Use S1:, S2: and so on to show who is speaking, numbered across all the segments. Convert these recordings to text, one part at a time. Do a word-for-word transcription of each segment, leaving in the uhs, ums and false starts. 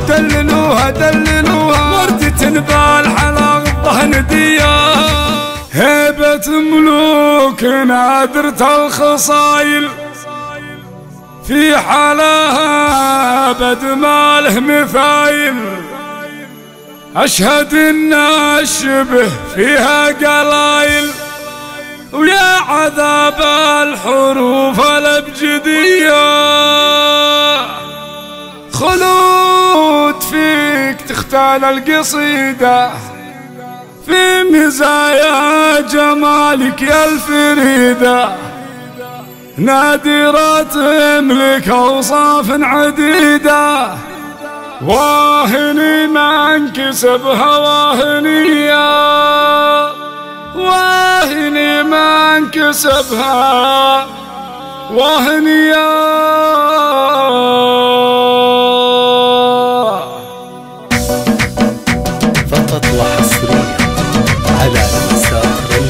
S1: دللوها دللوها وردة بالحلا غضه ندية، هيبة ملوك نادرة الخصايل في حلاها بد ما له مثايل، أشهد إن الشبه فيها قلايل، ويا عذاب الحروف الأبجدية خلود فيك تختال القصيدة في مزايا جمالك يا الفريدة، نادرة تملك أوصاف عديدة، واهني ما انكسبها واهنية، واهني ما انكسبها واهنية.
S2: فقط وحصريا على مسافر.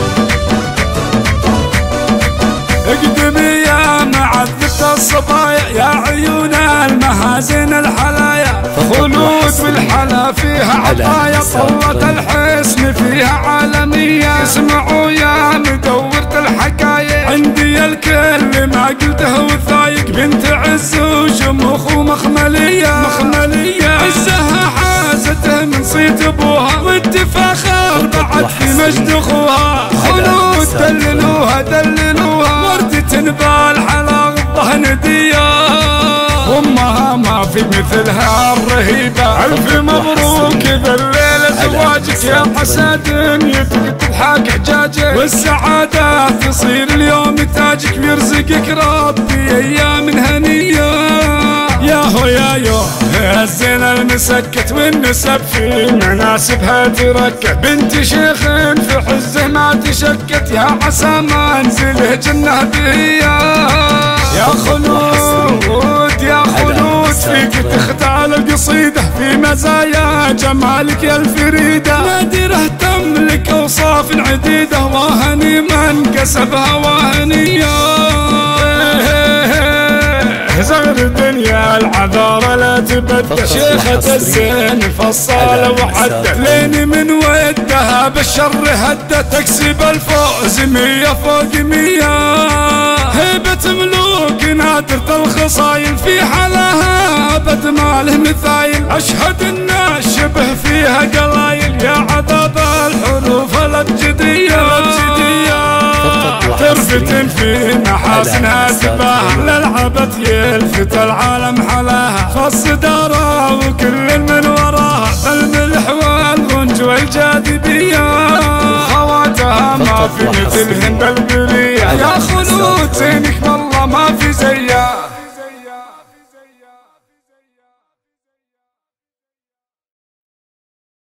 S1: اقدمي يا معذبة الصبايا يا عيون المهازن الحلايا، خلود بالحلا فيها عطايا، طلة الحسن فيها عالمية، اسمعوا يا مدورة الحكاية عندي الكل ما قلته وثايق، بنت عز وشموخ ومخملية مخملية، عزها حازته من صيت ابوها والتفاخر بعد في مجد اخوها، خلود دللوها دللوها وردة بالحلا غضه ندية، امها ما في مثلها الرهيبة، الف مبروك ذا الليلة زواجك يا عسى دنيتك تضحك حجاجك، والسعادة تصير اليوم تاجك، ويرزقك ربي ايام هنية، يا هو يا يو الزين المسكت والنسب في مناسبها تركت، بنت شيخ في حزه ما تشكت، يا عسى منزله جنة بهية، يا خلود يا خلود فيك تختال القصيدة في مزايا جمالك يا الفريدة، نادرة تملك أوصاف عديدة، واهني من كسبها واهنية، زغر الدنيا العذارى لا تبدل، شيخة الزين فصالة وحدة، لين من ودها بالشر هدة، تكسب الفوز مية فوق مية، هيبة ملوك نادرة الخصايل في حلاها بد ما له مثايل، أشهد إن الشبه فيها قلايل، يا عذاب الحروف الأبجدية ترفت في محاسنها تباها، للعبت يلفت العالم حلاها، فالصدارة وكل من وراها، الملح والغنج والجاذبية، وخواتها ما في مثلهن بالبرية، يا خلود زينك